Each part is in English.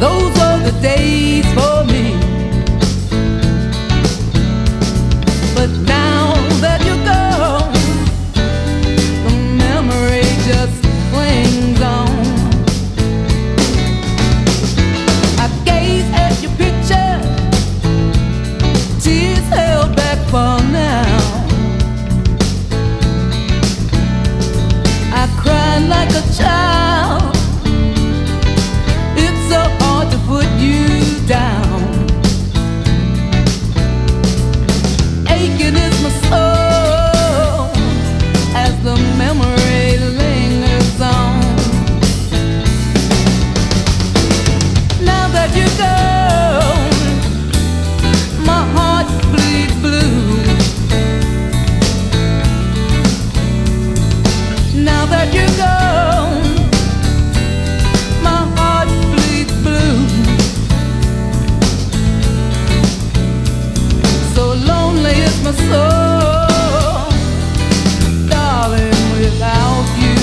Those are the days for me. But now that you're gone, the memory just clings on. I gaze at your picture, tears held back for now. I cried like a child. It's so hard to put you down. Aching is my soul as the memory lingers on. Now that you're gone, my heart bleeds blue. Now that you're gone, my heart bleeds blue. So lonely is my soul, darling, without you.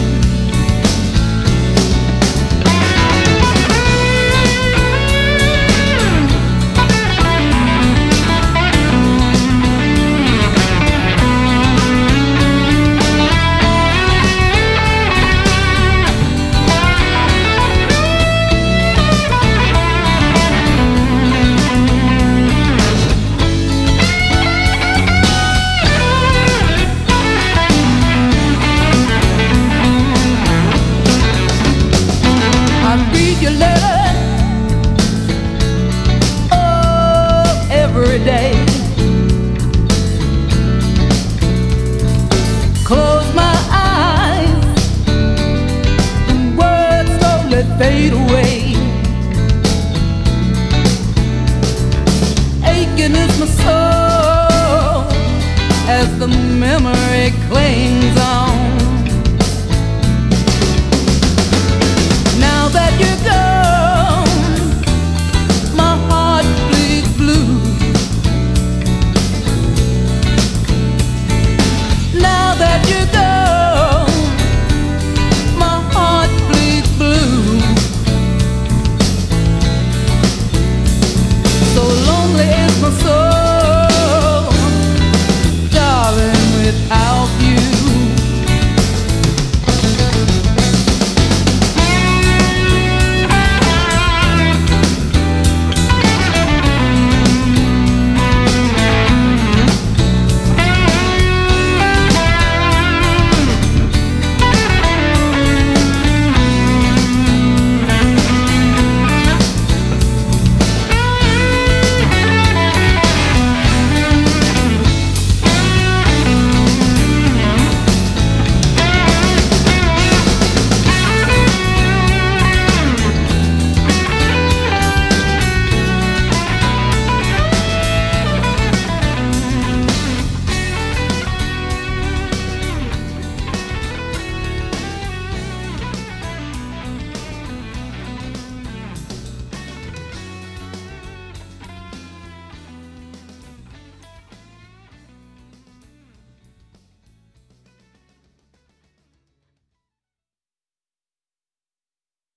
Read your letter, oh, every day. Close my eyes, and words slowly fade away.